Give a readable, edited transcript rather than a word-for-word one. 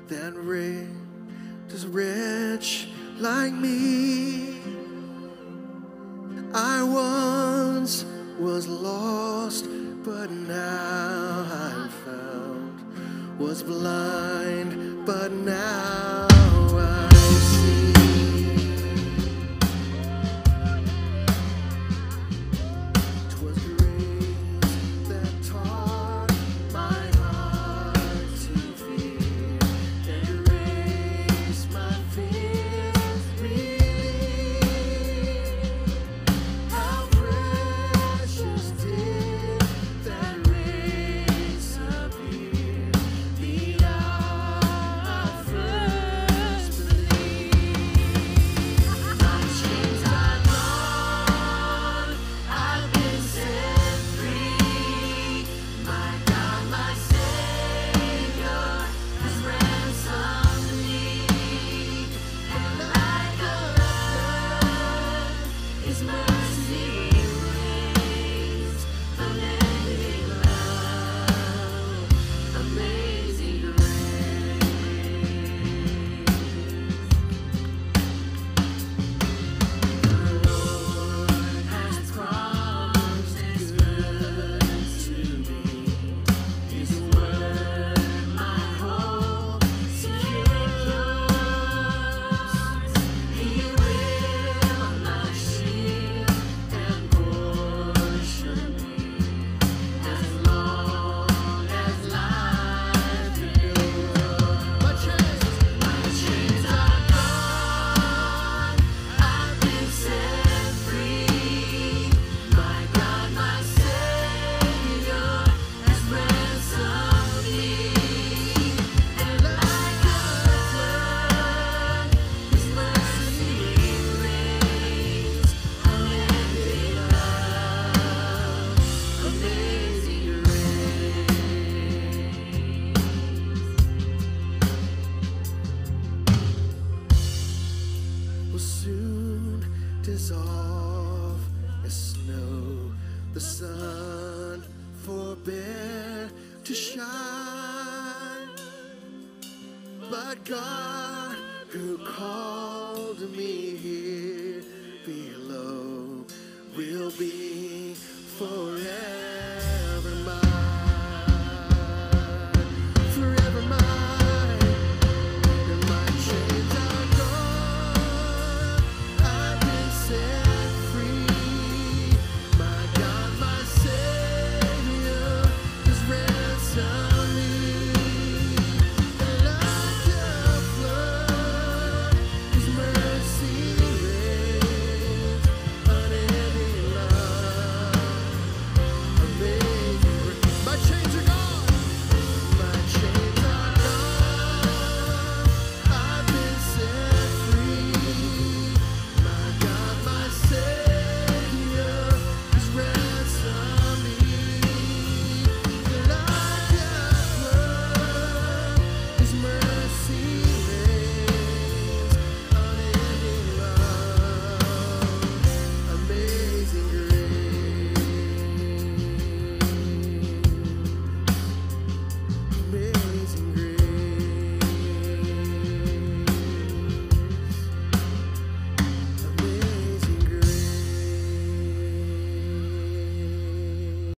than rich like me. I once was lost, but now I'm found. Was blind, but now I see. 'Twas grace that taught my heart to fear and erased my fears relieved. How precious did that race appear the hour I first believed. My chains are gone, I've been set free. My God, my Savior has ransomed me, and like a flood, His mercy reigns. Unending love, amazing grace. The Lord has promised His goodness to me. His word, my hope, secures. He will not shield and portion me as long as life endures. My chains are gone, I've been set free. My God, my Savior has ransomed me, and like a flood, His mercy reigns. Unending love, amazing grace. Will soon dissolve as snow. The sun forbear to shine, but God, who called me here below, will be forever.